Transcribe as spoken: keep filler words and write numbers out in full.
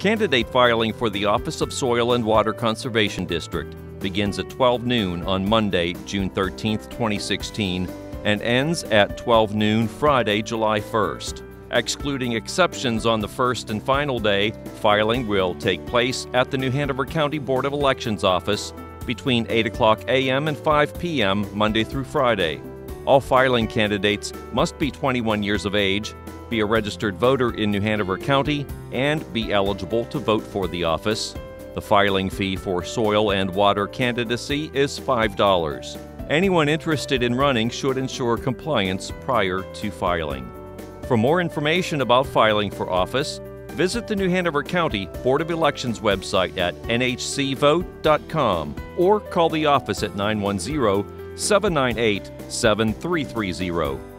Candidate filing for the Office of Soil and Water Conservation District begins at twelve noon on Monday, June thirteenth, twenty sixteen, and ends at twelve noon Friday, July first. Excluding exceptions on the first and final day, filing will take place at the New Hanover County Board of Elections office between eight o'clock a m and five p m Monday through Friday. All filing candidates must be twenty-one years of age, be a registered voter in New Hanover County, and be eligible to vote for the office. The filing fee for soil and water candidacy is five dollars. Anyone interested in running should ensure compliance prior to filing. For more information about filing for office, visit the New Hanover County Board of Elections website at n h c vote dot com or call the office at nine one zero, seven nine eight, seven three three zero.